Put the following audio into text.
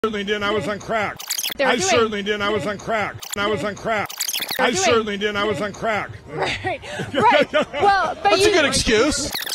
certainly didn't. I was on crack. I certainly didn't. I was on crack. I was on crack. I certainly didn't. I was on crack. Right. Right. Well, but That's a good excuse.